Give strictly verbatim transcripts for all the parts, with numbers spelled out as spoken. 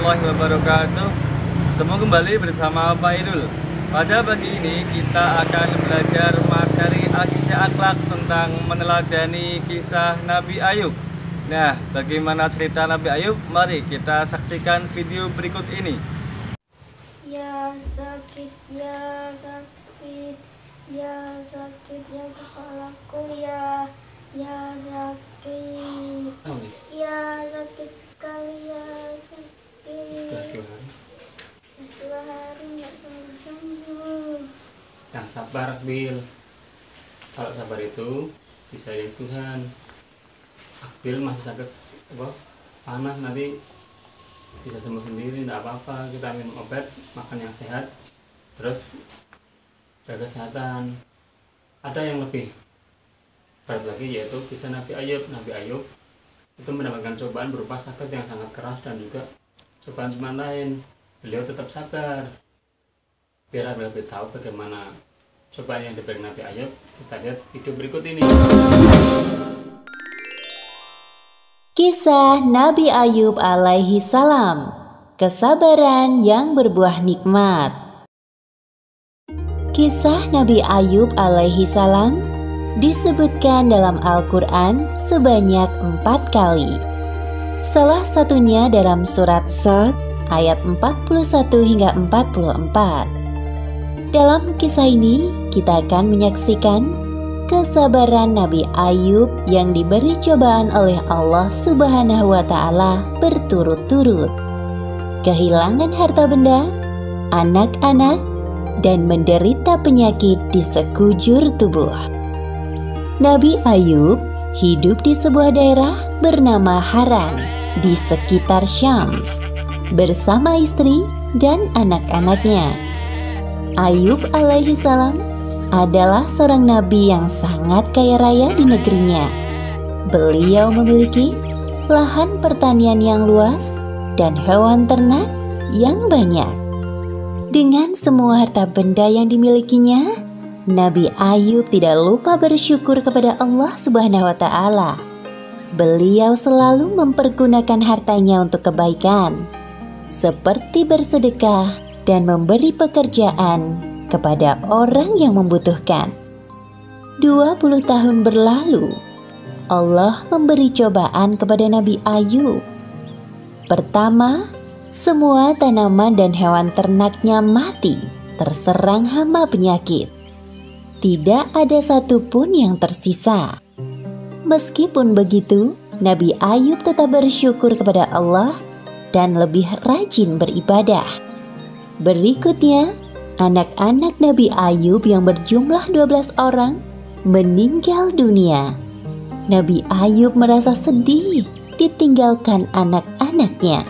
warahmatullahi wabarakatuh. Ketemu kembali bersama Pak Irul. Pada pagi ini kita akan belajar materi akidah akhlak tentang meneladani kisah Nabi Ayub. Nah, bagaimana cerita Nabi Ayub? Mari kita saksikan video berikut ini. Ya sakit, ya sakit, ya sakit, ya kepalaku, ya, ya sakit, ya sakit sekali, ya sakit. Dua hari nggak sembuh-sembuh. Yang sabar, Bil. Kalau sabar itu bisa dari Tuhan. Bil masih sakit apa? Panas, nanti bisa sembuh sendiri, tidak apa-apa. Kita minum obat, makan yang sehat, terus jaga kesehatan. Ada yang lebih berat lagi, yaitu kisah Nabi Ayub. Nabi Ayub itu mendapatkan cobaan berupa sakit yang sangat keras dan juga cobaan-cobaan lain. Beliau tetap sabar. Biar Anda lebih tahu bagaimana cobaan yang diberi Nabi Ayub, kita lihat video berikut ini. Kisah Nabi Ayub alaihi salam, kesabaran yang berbuah nikmat. Kisah Nabi Ayub alaihi salam disebutkan dalam Al-Quran sebanyak empat kali. Salah satunya dalam surat Shad ayat empat puluh satu hingga empat puluh empat. Dalam kisah ini kita akan menyaksikan kesabaran Nabi Ayub yang diberi cobaan oleh Allah Subhanahu wa Ta'ala berturut-turut, kehilangan harta benda, anak-anak, dan menderita penyakit di sekujur tubuh. Nabi Ayub hidup di sebuah daerah bernama Haran di sekitar Syams bersama istri dan anak-anaknya. Ayub alaihi salam adalah seorang nabi yang sangat kaya raya di negerinya. Beliau memiliki lahan pertanian yang luas dan hewan ternak yang banyak. Dengan semua harta benda yang dimilikinya, Nabi Ayub tidak lupa bersyukur kepada Allah Subhanahu wa Ta'ala. Beliau selalu mempergunakan hartanya untuk kebaikan, seperti bersedekah dan memberi pekerjaan kepada orang yang membutuhkan. dua puluh tahun berlalu, Allah memberi cobaan kepada Nabi Ayub. Pertama, semua tanaman dan hewan ternaknya mati, terserang hama penyakit. Tidak ada satupun yang tersisa. Meskipun begitu, Nabi Ayub tetap bersyukur kepada Allah dan lebih rajin beribadah. Berikutnya, anak-anak Nabi Ayub yang berjumlah dua belas orang meninggal dunia. Nabi Ayub merasa sedih ditinggalkan anak-anaknya.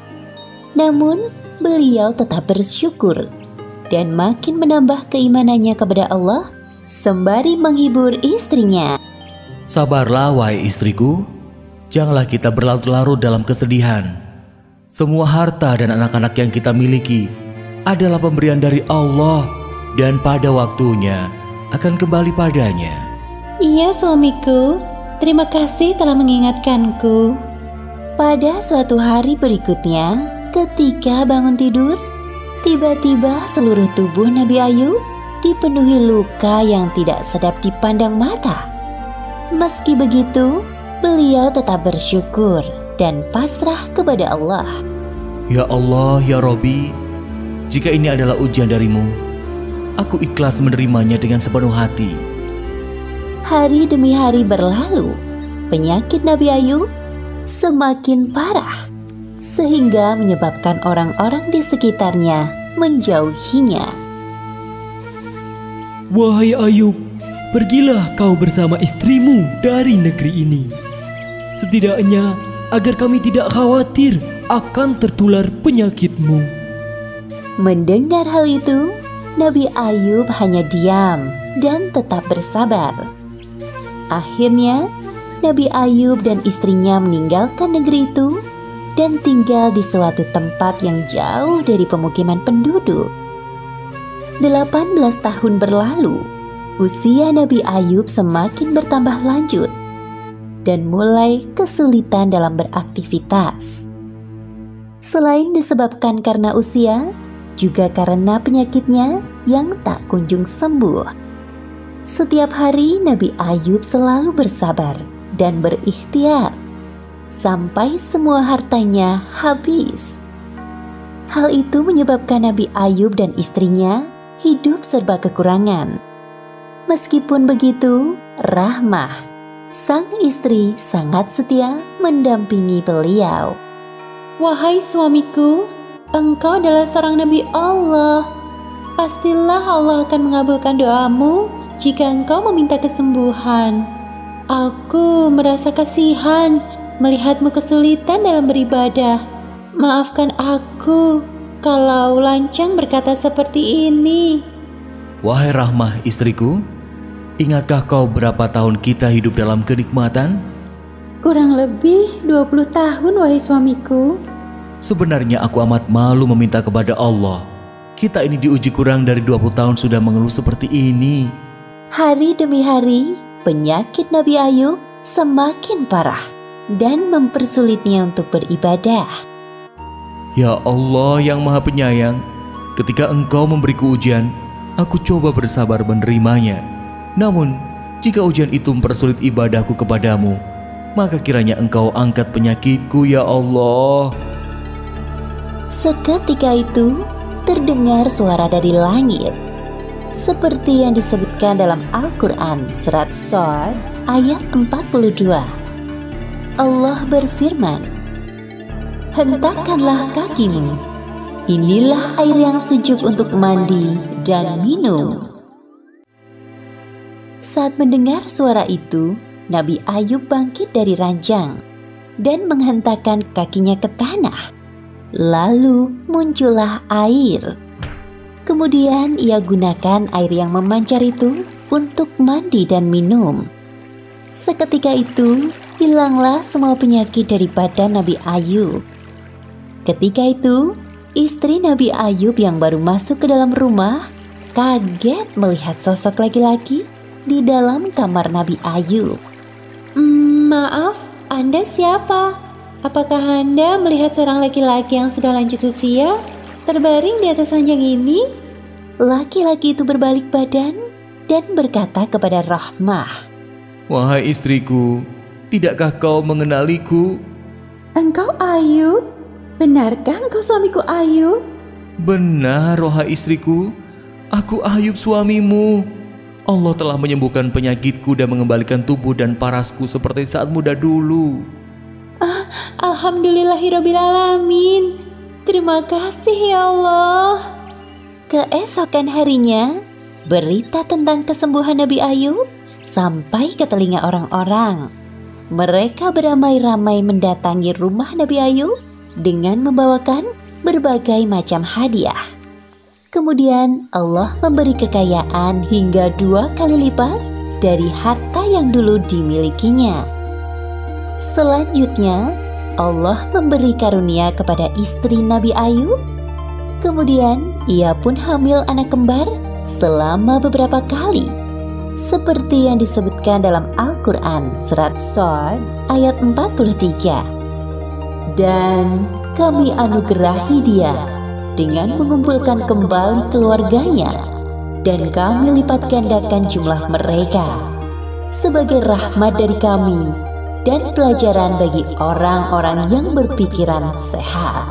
Namun, beliau tetap bersyukur dan makin menambah keimanannya kepada Allah sembari menghibur istrinya. Sabarlah wahai istriku, janganlah kita berlarut-larut dalam kesedihan. Semua harta dan anak-anak yang kita miliki adalah pemberian dari Allah dan pada waktunya akan kembali padanya. Iya suamiku, terima kasih telah mengingatkanku. Pada suatu hari berikutnya, ketika bangun tidur, tiba-tiba seluruh tubuh Nabi Ayub dipenuhi luka yang tidak sedap dipandang mata. Meski begitu, beliau tetap bersyukur dan pasrah kepada Allah. Ya Allah, ya Robbi, jika ini adalah ujian darimu, aku ikhlas menerimanya dengan sepenuh hati. Hari demi hari berlalu, penyakit Nabi Ayub semakin parah, sehingga menyebabkan orang-orang di sekitarnya menjauhinya. Wahai Ayub, pergilah kau bersama istrimu dari negeri ini. Setidaknya agar kami tidak khawatir akan tertular penyakitmu. Mendengar hal itu, Nabi Ayub hanya diam dan tetap bersabar. Akhirnya, Nabi Ayub dan istrinya meninggalkan negeri itu dan tinggal di suatu tempat yang jauh dari pemukiman penduduk. delapan belas tahun berlalu, usia Nabi Ayub semakin bertambah lanjut dan mulai kesulitan dalam beraktivitas. Selain disebabkan karena usia, juga karena penyakitnya yang tak kunjung sembuh. Setiap hari Nabi Ayub selalu bersabar dan berikhtiar sampai semua hartanya habis. Hal itu menyebabkan Nabi Ayub dan istrinya hidup serba kekurangan. Meskipun begitu, Rahmah, sang istri, sangat setia mendampingi beliau. Wahai suamiku, engkau adalah seorang Nabi Allah. Pastilah Allah akan mengabulkan doamu jika engkau meminta kesembuhan. Aku merasa kasihan melihatmu kesulitan dalam beribadah. Maafkan aku kalau lancang berkata seperti ini. Wahai Rahmah istriku, ingatkah kau berapa tahun kita hidup dalam kenikmatan? Kurang lebih dua puluh tahun, wahai suamiku. Sebenarnya aku amat malu meminta kepada Allah. Kita ini diuji kurang dari dua puluh tahun sudah mengeluh seperti ini. Hari demi hari, penyakit Nabi Ayub semakin parah dan mempersulitnya untuk beribadah. Ya Allah yang Maha Penyayang, ketika Engkau memberiku ujian, aku coba bersabar menerimanya. Namun, jika ujian itu mempersulit ibadahku kepadamu, maka kiranya Engkau angkat penyakitku ya Allah. Seketika itu, terdengar suara dari langit. Seperti yang disebutkan dalam Al-Quran Surat Shad ayat empat puluh dua. Allah berfirman, hentakkanlah kakimu, inilah air yang sejuk untuk mandi dan minum. Saat mendengar suara itu, Nabi Ayub bangkit dari ranjang dan menghentakkan kakinya ke tanah. Lalu muncullah air. Kemudian ia gunakan air yang memancar itu untuk mandi dan minum. Seketika itu, hilanglah semua penyakit dari badan Nabi Ayub. Ketika itu, istri Nabi Ayub yang baru masuk ke dalam rumah kaget melihat sosok laki-laki di dalam kamar Nabi Ayub. Hmm, maaf, Anda siapa? Apakah Anda melihat seorang laki-laki yang sudah lanjut usia terbaring di atas ranjang ini? Laki-laki itu berbalik badan dan berkata kepada Rahmah, Wahai istriku, tidakkah kau mengenaliku? Engkau Ayub? Benarkah engkau suamiku Ayub? Benar, wahai istriku, aku Ayub suamimu. Allah telah menyembuhkan penyakitku dan mengembalikan tubuh dan parasku seperti saat muda dulu. Ah, Alhamdulillahirabbil alamin. Terima kasih ya Allah. Keesokan harinya, berita tentang kesembuhan Nabi Ayub sampai ke telinga orang-orang. Mereka beramai-ramai mendatangi rumah Nabi Ayub dengan membawakan berbagai macam hadiah. Kemudian Allah memberi kekayaan hingga dua kali lipat dari harta yang dulu dimilikinya. Selanjutnya, Allah memberi karunia kepada istri Nabi Ayub. Kemudian ia pun hamil anak kembar selama beberapa kali, seperti yang disebutkan dalam Al-Quran Surat Shad ayat empat puluh tiga. Dan kami anugerahi dia dengan mengumpulkan kembali keluarganya, dan kami lipat gandakan jumlah mereka sebagai rahmat dari kami dan pelajaran bagi orang-orang yang berpikiran sehat.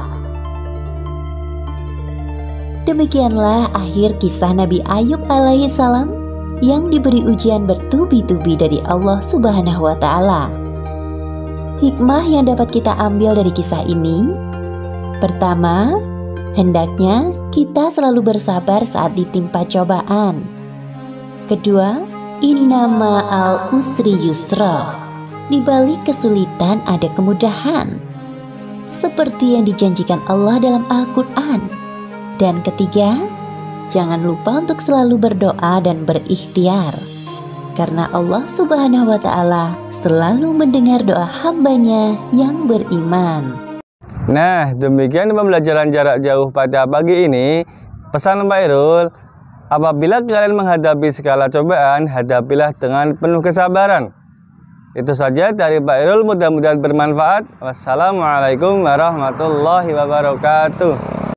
Demikianlah akhir kisah Nabi Ayub alaihi salam yang diberi ujian bertubi-tubi dari Allah Subhanahu wa Ta'ala. Hikmah yang dapat kita ambil dari kisah ini: pertama, hendaknya kita selalu bersabar saat ditimpa cobaan. Kedua, inna ma'al usri yusra. Di balik kesulitan ada kemudahan, seperti yang dijanjikan Allah dalam Al-Quran. Dan ketiga, jangan lupa untuk selalu berdoa dan berikhtiar, karena Allah Subhanahu wa Ta'ala selalu mendengar doa hambanya yang beriman. Nah, demikian pembelajaran jarak jauh pada pagi ini. Pesan Pak Irul, apabila kalian menghadapi segala cobaan, hadapilah dengan penuh kesabaran. Itu saja dari Pak Irul, mudah-mudahan bermanfaat. Wassalamualaikum warahmatullahi wabarakatuh.